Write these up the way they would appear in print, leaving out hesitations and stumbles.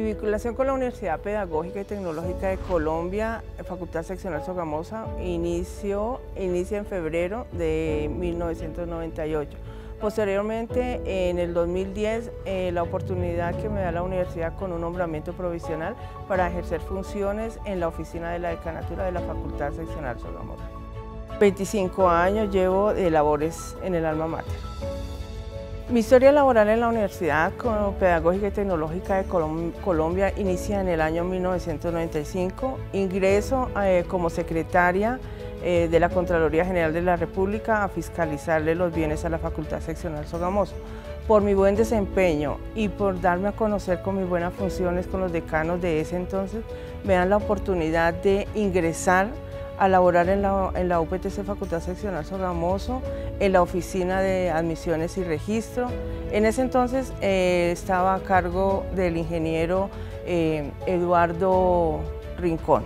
vinculación con la Universidad Pedagógica y Tecnológica de Colombia, Facultad Seccional Sogamoso, inicia en febrero de 1998. Posteriormente, en el 2010, la oportunidad que me da la universidad con un nombramiento provisional para ejercer funciones en la oficina de la decanatura de la Facultad Seccional Sogamoso. 25 años llevo de labores en el alma mater. Mi historia laboral en la Universidad Pedagógica y Tecnológica de Colombia inicia en el año 1995. Ingreso como secretaria de la Contraloría General de la República a fiscalizarle los bienes a la Facultad Seccional Sogamoso. Por mi buen desempeño y por darme a conocer con mis buenas funciones con los decanos de ese entonces, me dan la oportunidad de ingresar a laborar en la UPTC Facultad Seccional Sogamoso, en la Oficina de Admisiones y Registro. En ese entonces estaba a cargo del ingeniero Eduardo Rincón.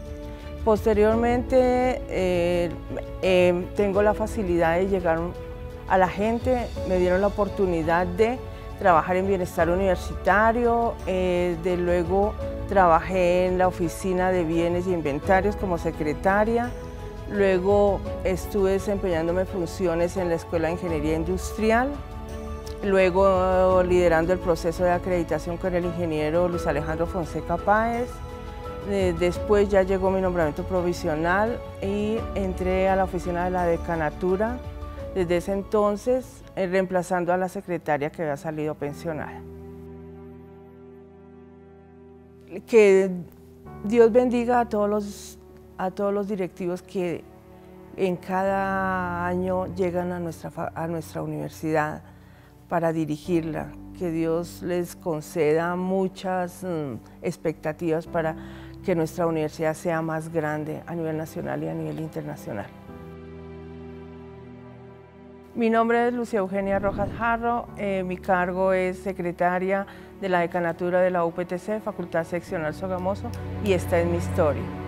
Posteriormente tengo la facilidad de llegar a la gente, me dieron la oportunidad de trabajar en bienestar universitario, luego trabajé en la oficina de bienes y inventarios como secretaria, luego estuve desempeñándome funciones en la Escuela de Ingeniería Industrial, luego liderando el proceso de acreditación con el ingeniero Luis Alejandro Fonseca Páez. Después ya llegó mi nombramiento provisional y entré a la oficina de la decanatura, desde ese entonces reemplazando a la secretaria que había salido pensionada. Que Dios bendiga a todos los directivos que en cada año llegan a nuestra universidad para dirigirla. Que Dios les conceda muchas expectativas para que nuestra universidad sea más grande a nivel nacional y a nivel internacional. Mi nombre es Lucia Eugenia Rojas Jarro, mi cargo es secretaria de la decanatura de la UPTC, Facultad Seccional Sogamoso, y esta es mi historia.